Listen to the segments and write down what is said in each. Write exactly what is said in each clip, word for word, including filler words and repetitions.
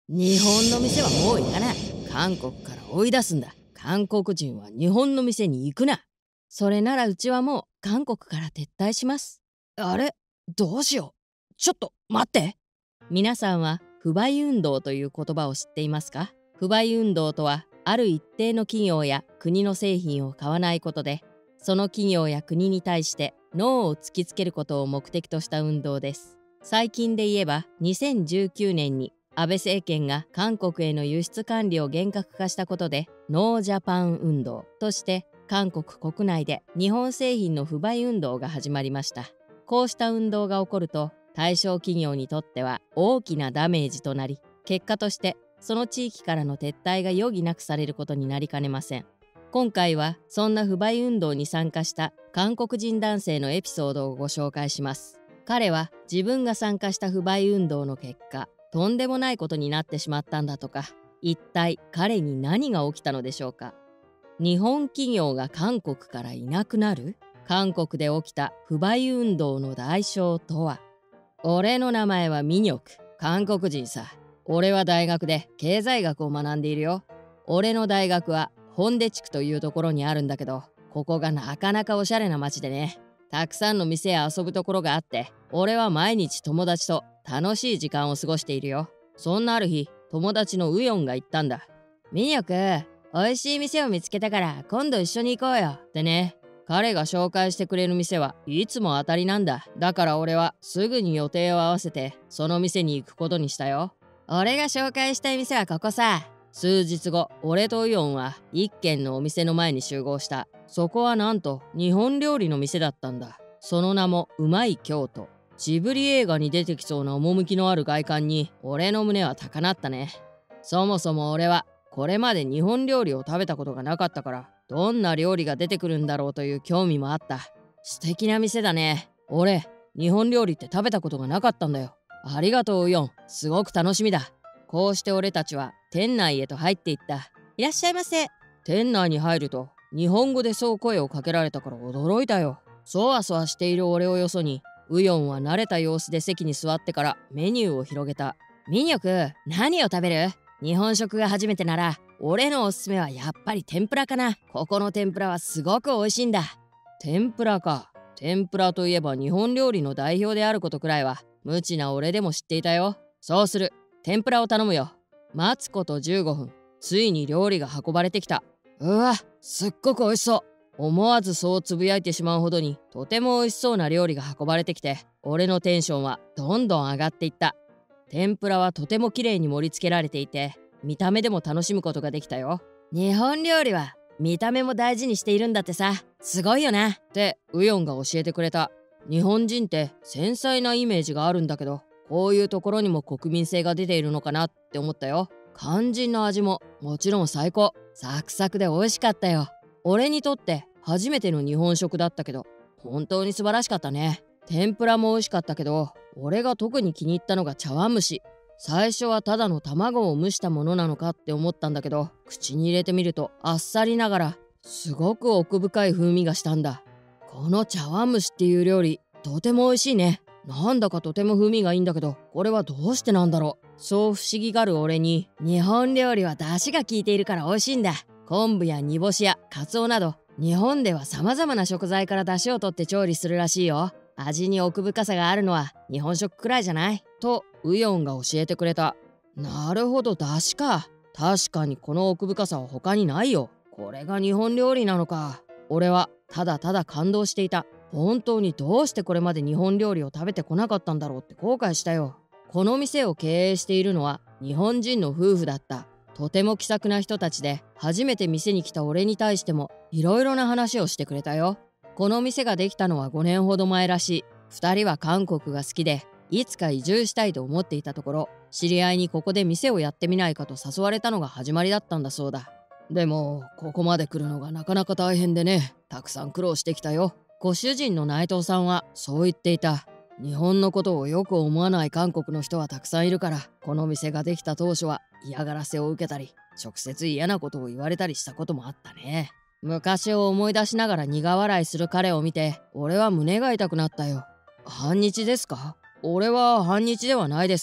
日本の店はもう行かない。韓国から追い出すんだ。韓国人は日本の店に行くな。それならうちはもう韓国から撤退します。あれ、どうしよう。ちょっと待って。皆さんは不買運動という言葉を知っていますか？不買運動とは、ある一定の企業や国の製品を買わないことで、その企業や国に対してノーを突きつけることを目的とした運動です。最近で言えばにせんじゅうきゅうねんに安倍政権が韓国への輸出管理を厳格化したことで、ノージャパン運動として韓国国内で日本製品の不買運動が始まりました。こうした運動が起こると、対象企業にとっては大きなダメージとなり、結果としてその地域からの撤退が余儀なくされることになりかねません。今回はそんな不買運動に参加した韓国人男性のエピソードをご紹介します。彼は自分が参加した不買運動の結果、とんでもないことになってしまったんだとか。一体彼に何が起きたのでしょうか。日本企業が韓国からいなくなる？韓国で起きた不買運動の代償とは。俺の名前はミニョク。韓国人さ。俺は大学で経済学を学んでいるよ。俺の大学はホンデ地区というところにあるんだけど、ここがなかなかおしゃれな街でね。たくさんの店や遊ぶところがあって、俺は毎日友達と楽しい時間を過ごしているよ。そんなある日、友達のウヨンが言ったんだ。ミニョク、美味しい店を見つけたから今度一緒に行こうよってね。彼が紹介してくれる店はいつも当たりなんだ。だから俺はすぐに予定を合わせてその店に行くことにしたよ。俺が紹介したい店はここさ。数日後、俺とウヨンは一軒のお店の前に集合した。そこはなんと日本料理の店だったんだ。その名もうまい京都。ジブリ映画に出てきそうな趣のある外観に俺の胸は高鳴ったね。そもそも俺はこれまで日本料理を食べたことがなかったから、どんな料理が出てくるんだろうという興味もあった。素敵な店だね。俺、日本料理って食べたことがなかったんだよ。ありがとうウヨン。すごく楽しみだ。こうして俺たちは店内へと入っていった。いらっしゃいませ。店内に入ると日本語でそう声をかけられたから驚いたよ。そわそわしている俺をよそに、ウヨンは慣れた様子で席に座ってからメニューを広げた。ミニョク、何を食べる？日本食が初めてなら俺のおすすめはやっぱり天ぷらかな。ここの天ぷらはすごく美味しいんだ。天ぷらか。天ぷらといえば日本料理の代表であることくらいは無知な俺でも知っていたよ。そうする。天ぷらを頼むよ。待つことじゅうごふん。ついに料理が運ばれてきた。うわ、すっごく美味しそう。思わずそうつぶやいてしまうほどにとても美味しそうな料理が運ばれてきて、俺のテンションはどんどん上がっていった。天ぷらはとても綺麗に盛り付けられていて、見た目でも楽しむことができたよ。日本料理は見た目も大事にしているんだってさ。すごいよなってウヨンが教えてくれた。日本人って繊細なイメージがあるんだけど、こういうところにも国民性が出ているのかなって思ったよ。肝心の味ももちろん最高。サクサクで美味しかったよ。俺にとって初めての日本食だったけど、本当に素晴らしかったね。天ぷらも美味しかったけど、俺が特に気に入ったのが茶碗蒸し。最初はただの卵を蒸したものなのかって思ったんだけど、口に入れてみるとあっさりながらすごく奥深い風味がしたんだ。この茶碗蒸しっていう料理、とても美味しいね。なんだかとても風味がいいんだけど、これはどうしてなんだろう。そう不思議がる俺に、日本料理は出汁が効いているから美味しいんだ。昆布や煮干しやカツオなど、日本では様々な食材から出汁を取って調理するらしいよ。味に奥深さがあるのは日本食くらいじゃない？とウヨンが教えてくれた。なるほど、出汁か。確かにこの奥深さは他にないよ。これが日本料理なのか。俺はただただ感動していた。本当にどうしてこれまで日本料理を食べてこなかったんだろうって後悔したよ。この店を経営しているのは日本人の夫婦だった。とても気さくな人たちで、初めて店に来た俺に対してもいろいろな話をしてくれたよ。この店ができたのはごねんほど前らしい。ふたりは韓国が好きで、いつか移住したいと思っていたところ、知り合いにここで店をやってみないかと誘われたのが始まりだったんだそうだ。でもここまで来るのがなかなか大変でね、たくさん苦労してきたよ。ご主人の内藤さんはそう言っていた。日本のことをよく思わない韓国の人はたくさんいるから、この店ができた当初は嫌がらせを受けたり、直接嫌なことを言われたりしたこともあったね。昔を思い出しながら苦笑いする彼を見て、俺は胸が痛くなったよ。反日ですか？俺は反日ではないですが、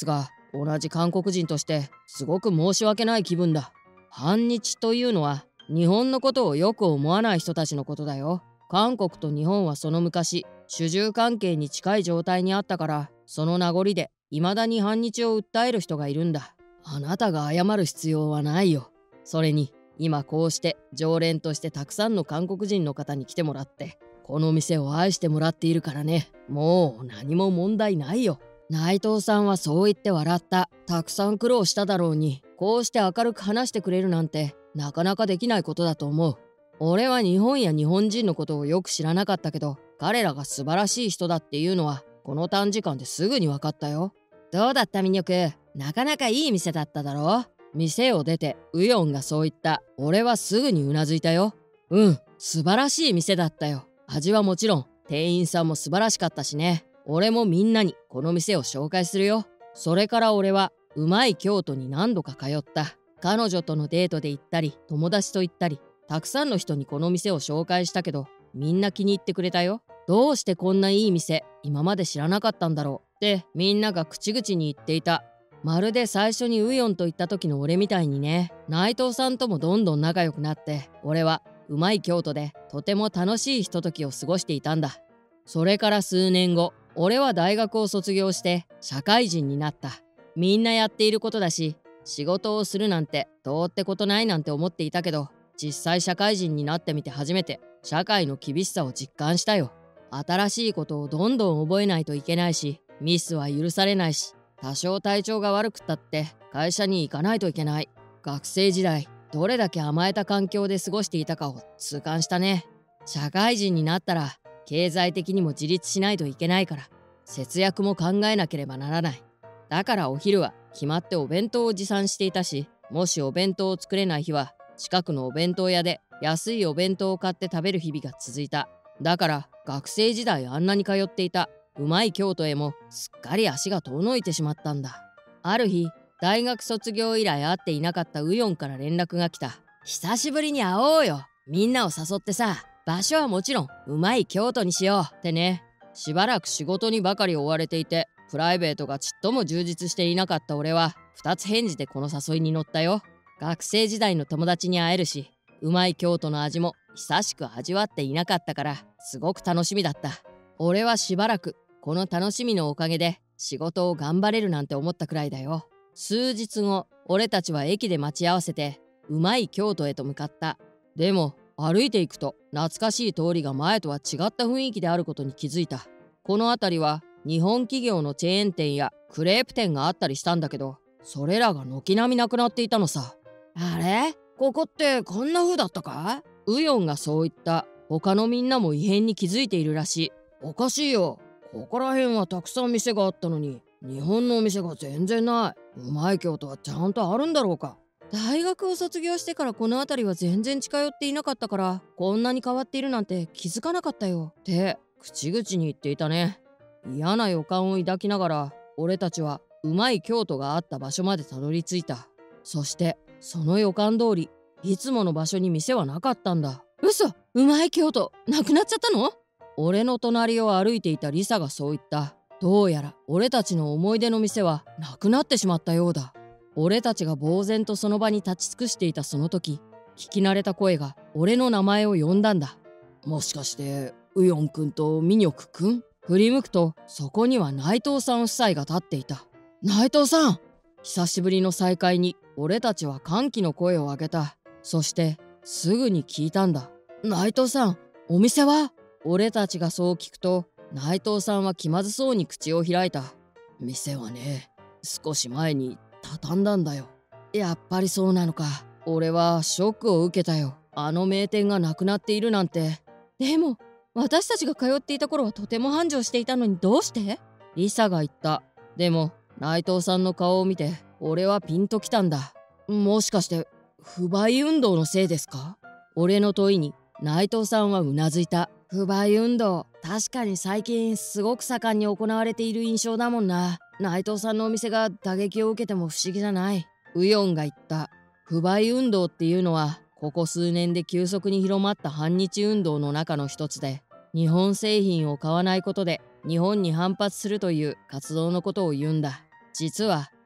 同じ韓国人としてすごく申し訳ない気分だ。反日というのは日本のことをよく思わない人たちのことだよ。韓国と日本はその昔主従関係に近い状態にあったから、その名残で未だに反日を訴える人がいるんだ。あなたが謝る必要はないよ。それに今こうして常連としてたくさんの韓国人の方に来てもらってこの店を愛してもらっているからね。もう何も問題ないよ。内藤さんはそう言って笑った。たくさん苦労しただろうに、こうして明るく話してくれるなんてなかなかできないことだと思う。俺は日本や日本人のことをよく知らなかったけど、彼らが素晴らしい人だっていうのはこの短時間ですぐに分かったよ。どうだったミニョク、なかなかいい店だっただろう。店を出てウヨンがそう言った。俺はすぐにうなずいたよ。うん、素晴らしい店だったよ。味はもちろん店員さんも素晴らしかったしね。俺もみんなにこの店を紹介するよ。それから俺はうまい京都に何度か通った。彼女とのデートで行ったり友達と行ったり、たくさんの人にこの店を紹介したけど、みんな気に入ってくれたよ。どうしてこんないい店今まで知らなかったんだろうってみんなが口々に言っていた。まるで最初にウヨンと言った時の俺みたいにね。内藤さんともどんどん仲良くなって、俺はうまい京都でとても楽しいひとときを過ごしていたんだ。それから数年後、俺は大学を卒業して社会人になった。みんなやっていることだし、仕事をするなんてどうってことないなんて思っていたけど、実際社会人になってみて初めて社会の厳しさを実感したよ。新しいことをどんどん覚えないといけないし、ミスは許されないし、多少体調が悪くったって会社に行かないといけない。学生時代どれだけ甘えた環境で過ごしていたかを痛感したね。社会人になったら経済的にも自立しないといけないから、節約も考えなければならない。だからお昼は決まってお弁当を持参していたし、もしお弁当を作れない日は近くのお弁当屋で安いお弁当を買って食べる日々が続いた。だから学生時代あんなに通っていたうまい京都へもすっかり足が遠のいてしまったんだ。ある日、大学卒業以来会っていなかったウヨンから連絡が来た。久しぶりに会おうよ。みんなを誘ってさ、場所はもちろんうまい京都にしようってね。しばらく仕事にばかり追われていて、プライベートがちっとも充実していなかった俺は二つ返事でこの誘いに乗ったよ。学生時代の友達に会えるし、うまい京都の味も久しく味わっていなかったからすごく楽しみだった。俺はしばらくこの楽しみのおかげで仕事を頑張れるなんて思ったくらいだよ。数日後、俺たちは駅で待ち合わせてうまい京都へと向かった。でも歩いていくと懐かしい通りが前とは違った雰囲気であることに気づいた。この辺りは日本企業のチェーン店やクレープ店があったりしたんだけど、それらが軒並みなくなっていたのさ。あれ？ここってこんな風だったか？ウヨンがそう言った。他のみんなも異変に気づいているらしい。おかしいよ。ここら辺はたくさん店があったのに、日本のお店が全然ない。うまい京都はちゃんとあるんだろうか。大学を卒業してからこの辺りは全然近寄っていなかったから、こんなに変わっているなんて気づかなかったよって口々に言っていたね。嫌な予感を抱きながら俺たちはうまい京都があった場所までたどり着いた。そしてその予感通り、いつもの場所に店はなかったんだ。嘘、うまい京都なくなっちゃったの？俺の隣を歩いていたリサがそう言った。どうやら俺たちの思い出の店はなくなってしまったようだ。俺たちが呆然とその場に立ち尽くしていたその時、聞き慣れた声が俺の名前を呼んだんだ。もしかしてウヨンくんとミニョクくん？振り向くとそこには内藤さん夫妻が立っていた。内藤さん！久しぶりの再会に俺たちは歓喜の声を上げた。そしてすぐに聞いたんだ。内藤さん、お店は？俺たちがそう聞くと内藤さんは気まずそうに口を開いた。店はね、少し前に畳んだんだよ。やっぱりそうなのか。俺はショックを受けたよ。あの名店がなくなっているなんて。でも私たちが通っていた頃はとても繁盛していたのにどうして？リサが言った。でも内藤さんの顔を見て俺はピンときたんだ。もしかして不買運動のせいですか？俺の問いに内藤さんはうなずいた。不買運動、確かに最近すごく盛んに行われている印象だもんな。内藤さんのお店が打撃を受けても不思議じゃない。ウヨンが言った。不買運動っていうのはここ数年で急速に広まった反日運動の中の一つで、日本製品を買わないことで日本に反発するという活動のことを言うんだ。実は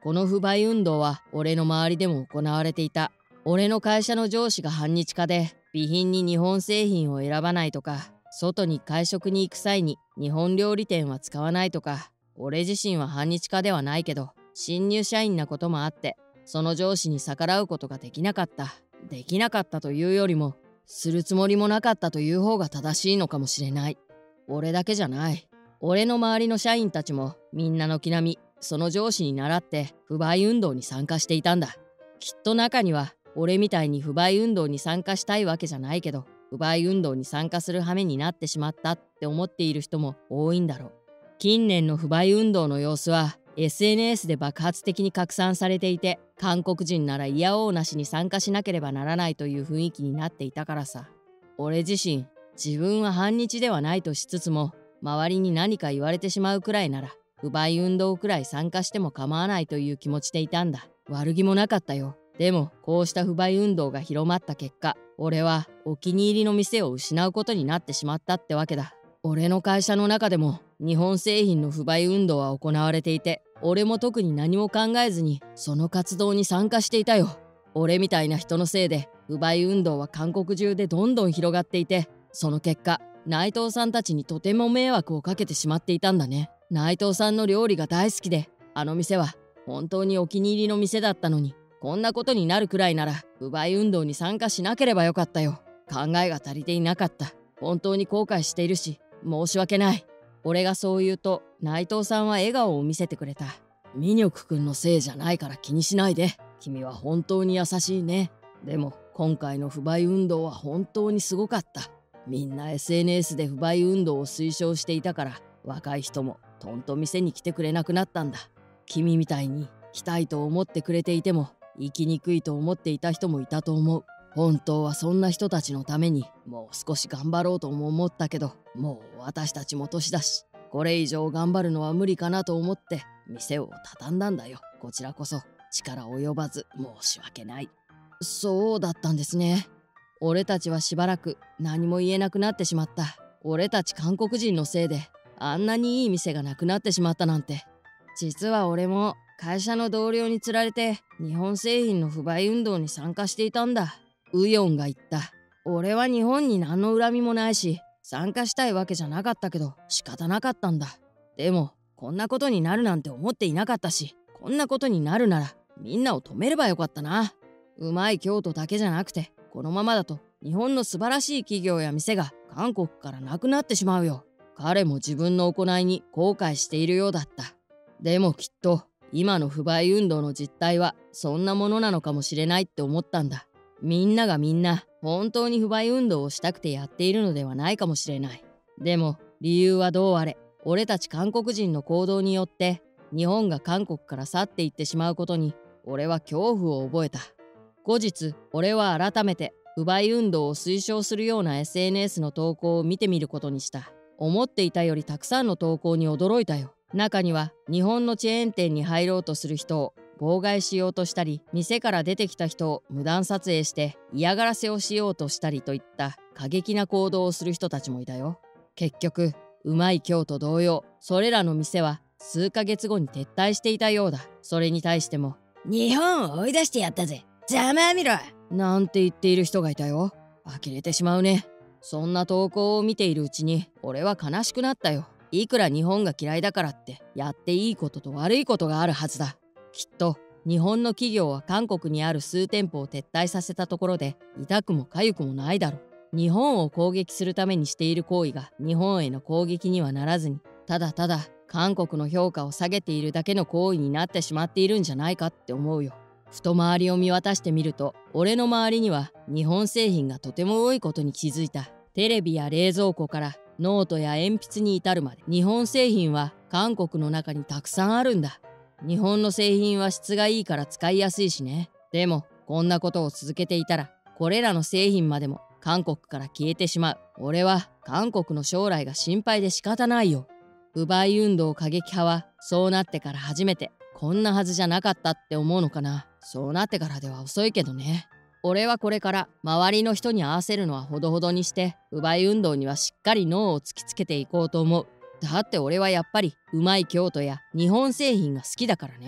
この不買運動は俺の周りでも行われていた。俺の会社の上司が反日家で、備品に日本製品を選ばないとか、外に会食に行く際に日本料理店は使わないとか、俺自身は反日家ではないけど、新入社員なこともあって、その上司に逆らうことができなかった。できなかったというよりも、するつもりもなかったという方が正しいのかもしれない。俺だけじゃない。俺の周りの社員たちもみんな軒並みその上司に倣って不買運動に参加していたんだ。きっと中には俺みたいに不買運動に参加したいわけじゃないけど、不買運動に参加する羽目になってしまったって思っている人も多いんだろう。近年の不買運動の様子は エスエヌエス で爆発的に拡散されていて、韓国人ならいやおうなしに参加しなければならないという雰囲気になっていたからさ。俺自身、自分は反日ではないとしつつも、周りに何か言われてしまうくらいなら不買運動くらい参加しても構わないという気持ちでいたんだ。悪気もなかったよ。でもこうした不買運動が広まった結果、俺はお気に入りの店を失うことになってしまったってわけだ。俺の会社の中でも日本製品の不買運動は行われていて、俺も特に何も考えずにその活動に参加していたよ。俺みたいな人のせいで不買運動は韓国中でどんどん広がっていて、その結果内藤さんたちにとても迷惑をかけてしまっていたんだね。内藤さんの料理が大好きで、あの店は本当にお気に入りの店だったのに、こんなことになるくらいなら不買運動に参加しなければよかったよ。考えが足りていなかった。本当に後悔しているし申し訳ない。俺がそう言うと内藤さんは笑顔を見せてくれた。ミニョク君のせいじゃないから気にしないで。君は本当に優しいね。でも今回の不買運動は本当にすごかった。みんな エスエヌエス で不買運動を推奨していたから、若い人もとんと店に来てくれなくなったんだ。君みたいに来たいと思ってくれていても行きにくいと思っていた人もいたと思う。本当はそんな人たちのためにもう少し頑張ろうとも思ったけど、もう私たちも年だし、これ以上頑張るのは無理かなと思って店を畳んだんだよ。こちらこそ力及ばず申し訳ない。そうだったんですね。俺たちはしばらく何も言えなくなってしまった。俺たち韓国人のせいであんなにいい店がなくなってしまったなんて。実は俺も会社の同僚につられて日本製品の不買運動に参加していたんだ。ウヨンが言った。俺は日本に何の恨みもないし参加したいわけじゃなかったけど仕方なかったんだ。でもこんなことになるなんて思っていなかったし、こんなことになるならみんなを止めればよかったな。うまい京都だけじゃなくて、このままだと日本の素晴らしい企業や店が韓国からなくなってしまうよ。彼も自分の行いに後悔しているようだった。でもきっと今の不買運動の実態はそんなものなのかもしれないって思ったんだ。みんながみんな本当に不買運動をしたくてやっているのではないかもしれない。でも理由はどうあれ、俺たち韓国人の行動によって日本が韓国から去っていってしまうことに俺は恐怖を覚えた。後日俺は改めて不買運動を推奨するような エスエヌエス の投稿を見てみることにした。思っていたよりたくさんの投稿に驚いたよ。中には日本のチェーン店に入ろうとする人を妨害しようとしたり、店から出てきた人を無断撮影して嫌がらせをしようとしたりといった過激な行動をする人たちもいたよ。結局うまい京都同様、それらの店は数ヶ月後に撤退していたようだ。それに対しても日本を追い出してやったぜ、ざまあみろなんて言っている人がいたよ。呆れてしまうね。そんな投稿を見ているうちに俺は悲しくなったよ。いくら日本が嫌いだからってやっていいことと悪いことがあるはずだ。きっと日本の企業は韓国にある数店舗を撤退させたところで痛くも痒くもないだろう。日本を攻撃するためにしている行為が日本への攻撃にはならずに、ただただ韓国の評価を下げているだけの行為になってしまっているんじゃないかって思うよ。ふと周りを見渡してみると、俺の周りには日本製品がとても多いことに気づいた。テレビや冷蔵庫からノートや鉛筆に至るまで日本製品は韓国の中にたくさんあるんだ。日本の製品は質がいいから使いやすいしね。でもこんなことを続けていたらこれらの製品までも韓国から消えてしまう。俺は韓国の将来が心配で仕方ないよ。不買運動過激派はそうなってから初めてこんなはずじゃなかったって思うのかな。そうなってからでは遅いけどね。俺はこれから周りの人に合わせるのはほどほどにして不買運動にはしっかりノーを突きつけていこうと思う。だって俺はやっぱりうまい京都や日本製品が好きだからね。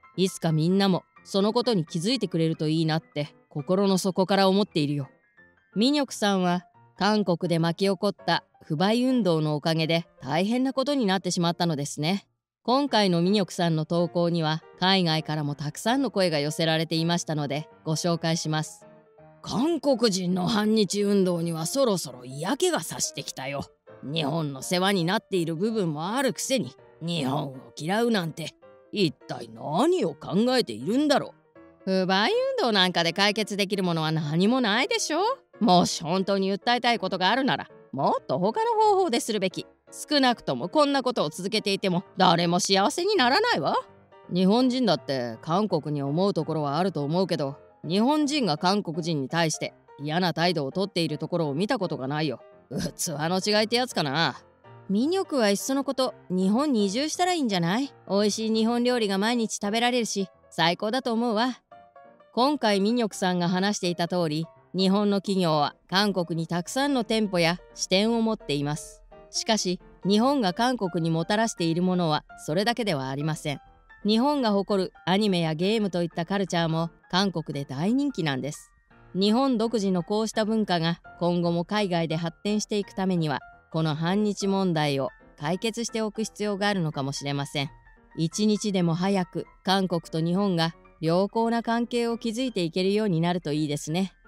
いつかみんなもそのことに気づいてくれるといいなって心の底から思っているよ。ミニョクさんは韓国で巻き起こった不買運動のおかげで大変なことになってしまったのですね。今回のミニョクさんの投稿には海外からもたくさんの声が寄せられていましたのでご紹介します。韓国人の反日運動にはそろそろ嫌気がさしてきたよ。日本の世話になっている部分もあるくせに日本を嫌うなんて一体何を考えているんだろう。不買運動なんかで解決できるものは何もないでしょ。もし本当に訴えたいことがあるならもっと他の方法でするべき。少なくともこんなことを続けていても誰も幸せにならないわ。日本人だって韓国に思うところはあると思うけど、日本人が韓国人に対して嫌な態度をとっているところを見たことがないよ。器の違いってやつかな。ミニョクはいっそのこと日本に移住したらいいんじゃない？美味しい日本料理が毎日食べられるし最高だと思うわ。今回ミニョクさんが話していた通り、日本の企業は韓国にたくさんの店舗や支店を持っています。しかし日本が韓国にもたらしているものはそれだけではありません。日本が誇るアニメやゲームといったカルチャーも韓国で大人気なんです。日本独自のこうした文化が今後も海外で発展していくためには、この反日問題を解決しておく必要があるのかもしれません。一日でも早く韓国と日本が良好な関係を築いていけるようになるといいですね。